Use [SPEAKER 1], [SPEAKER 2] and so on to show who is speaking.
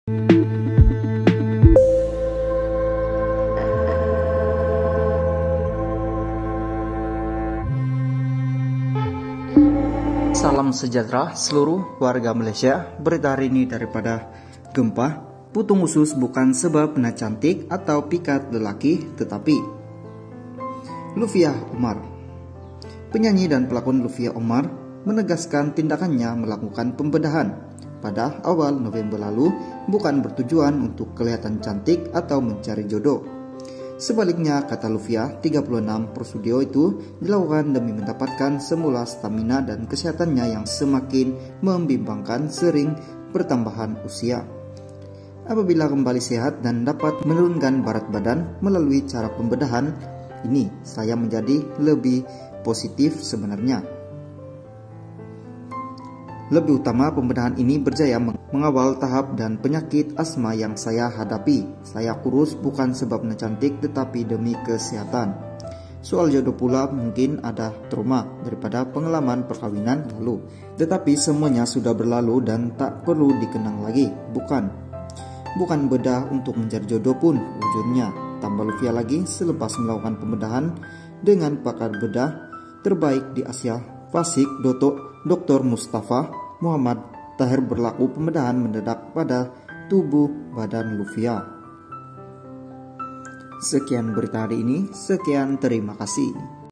[SPEAKER 1] Salam sejahtera seluruh warga Malaysia. Berita hari ini daripada gempa. Putung usus bukan sebab nak cantik atau pikat lelaki, tetapi Lufia Omar. Penyanyi dan pelakon Lufia Omar menegaskan tindakannya melakukan pembedahan pada awal November lalu bukan bertujuan untuk kelihatan cantik atau mencari jodoh. Sebaliknya, kata Lufia, 36 prosedur itu dilakukan demi mendapatkan semula stamina dan kesehatannya yang semakin membimbangkan sering bertambahan usia. Apabila kembali sehat dan dapat menurunkan berat badan melalui cara pembedahan ini, saya menjadi lebih positif sebenarnya. Lebih utama, pembedahan ini berjaya mengawal tahap dan penyakit asma yang saya hadapi. Saya kurus bukan sebab cantik tetapi demi kesehatan. Soal jodoh pula, mungkin ada trauma daripada pengalaman perkawinan lalu. Tetapi semuanya sudah berlalu dan tak perlu dikenang lagi. Bukan bedah untuk mencari jodoh pun wujudnya. Tambah Lufia lagi selepas melakukan pembedahan dengan pakar bedah terbaik di Asia Pasifik, Dr. Mustafa Muhammad Tahir, berlaku pembedahan mendadak pada tubuh badan Lufia. Sekian berita hari ini, sekian terima kasih.